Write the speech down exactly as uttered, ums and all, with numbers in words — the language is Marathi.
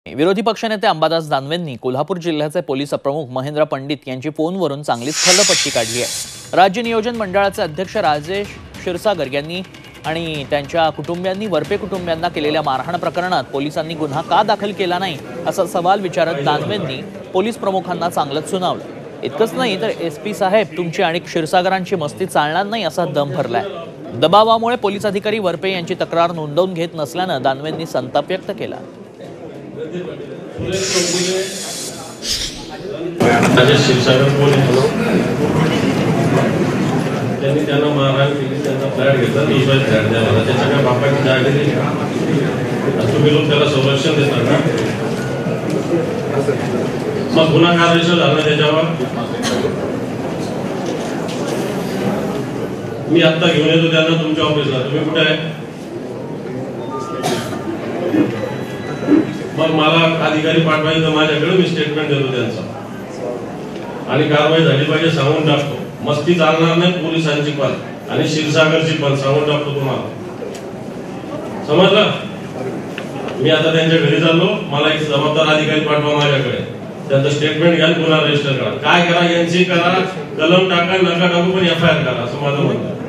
विरोधी पक्षनेते अंबादास दानवेंनी कोल्हापूर जिल्ह्याचे पोलीस प्रमुख महेंद्र पंडित यांची फोनवरून चांगलीच खलपट्टी काढली आहे। राज्य नियोजन मंडळाचे अध्यक्ष राजेश क्षीरसागर यांनी आणि त्यांच्या कुटुंबियांनी वरपे कुटुंबियांना केलेल्या मारहाण प्रकरणात पोलिसांनी गुन्हा का दाखल केला नाही असा सवाल विचारत दानवेंनी पोलीस प्रमुखांना चांगलंच सुनावलं। इतकंच नाही तर एसपी साहेब तुमची आणि क्षीरसागरांची मस्ती चालणार नाही असा दम भरलाय। दबावामुळे पोलीस अधिकारी वरपे यांची तक्रार नोंदवून घेत नसल्यानं दानवेंनी संताप व्यक्त केला। त्यांनी त्यांना मारहाण केली, त्यांचा फ्लॅट घेतला, दुसरा फ्लॅट द्यावा, त्याच्या काय बापाची जागा दिली का? तुम्ही लोक त्याला संरक्षण देतात का? मग गुन्हा कारवाई झाला त्याच्यावर मी आता घेऊन येतो त्यांना तुमच्या ऑफिसला। तुम्ही कुठे आहे? मग मला अधिकारी पाठवायचे तर माझ्याकडे मी स्टेटमेंट देतो त्यांचा आणि कारवाई झाली पाहिजे सांगून टाकतो। मस्ती चालणार नाही पोलिसांची पण आणि क्षीरसागरची पण सांगून टाकतो तुम्हाला, समजलं? मी आता त्यांच्या घरी चाललो, मला एक जबाबदार अधिकारी पाठवा माझ्याकडे, त्यांचं स्टेटमेंट घ्या, गुन्हा रजिस्टर करा, काय करा एनसी करा, कलम टाका, नका टाकू पण एफ आय आर करा असं माझं म्हणणं।